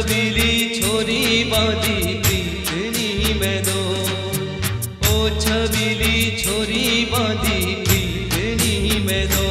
छबीली छोरी बांधी प्रीतनी में दो, ओ छबीली छोरी बांधी प्रीतनी में दो।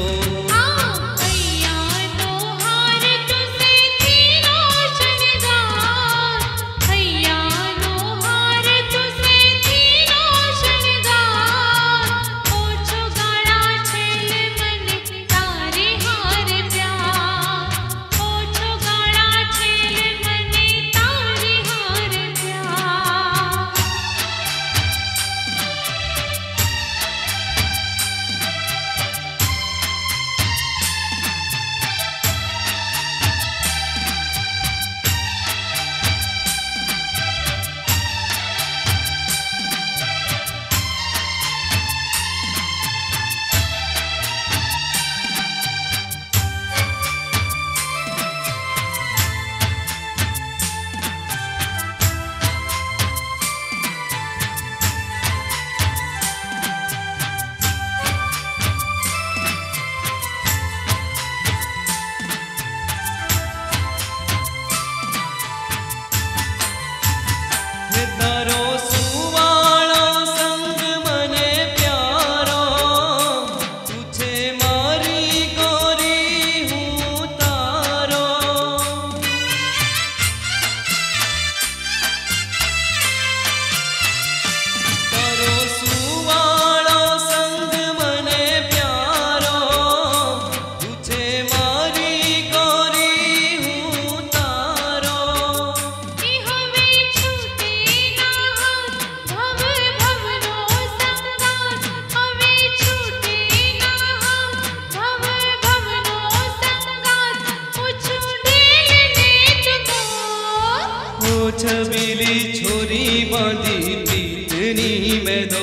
छबीली छोरी बांधी प्रीतनी में दो,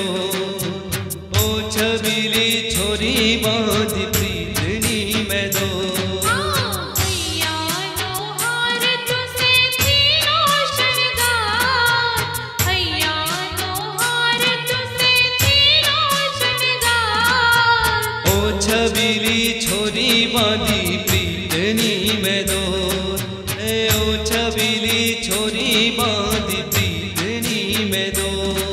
ओ छबीली छोरी बांधी प्रीतनी में दो। ओ छबीली छोरी बांधी प्रीतनी में दो, ओ छबीली छोरी बांधी प्रीतनी में दो।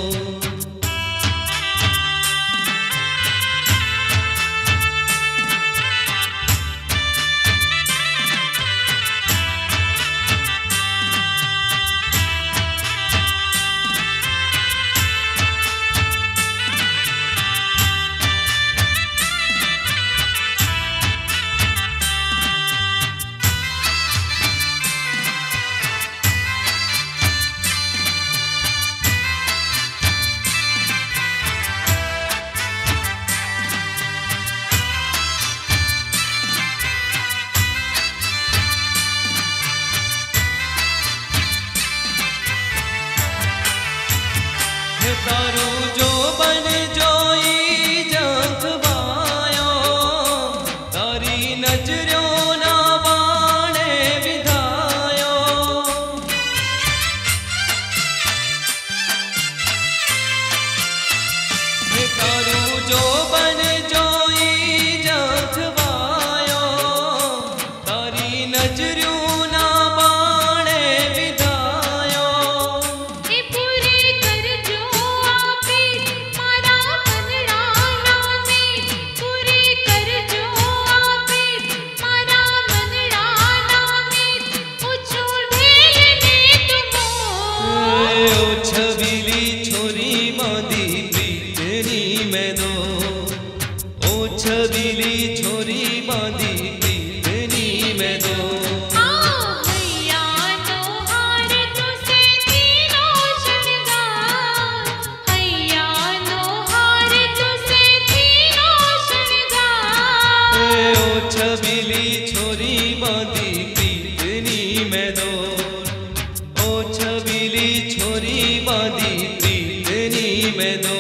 तारू जो बन जोई जखवायो, तारी नजरों ना बाणे विधायो। तारू जो बन जोई जखवायो, तारी नजरों ना बाणे विधायो। छबीली छोरी बांधी प्रीतनी में दो, हैया नो हार तुसे तीनों शृंगार, हैया नो हार तुसे तीनों शृंगार। ओ छबीली छोरी बांधी प्रीतनी में दो, ओ छबीली छोरी बांधी प्रीतनी में दो।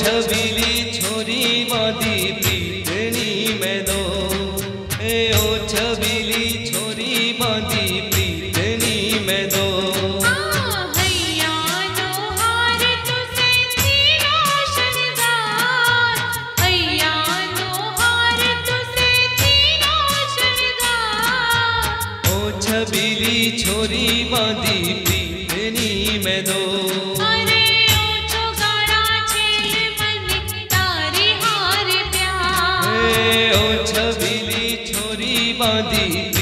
छबीली छोरी बांधी प्रीतनी में दो, ओ छबीली छोरी बांधी प्रीतनी में दो। हैया नो हार तुसे तीनों शनिगार, हैया नो हार तुसे तीनों शनिगार। ओ छबीली छोरी बांधी प्रीतनी में दो। अरे ओ छोगाड़ा छेल मन तारी हार प्यार, ओ छबीली छोरी बांधी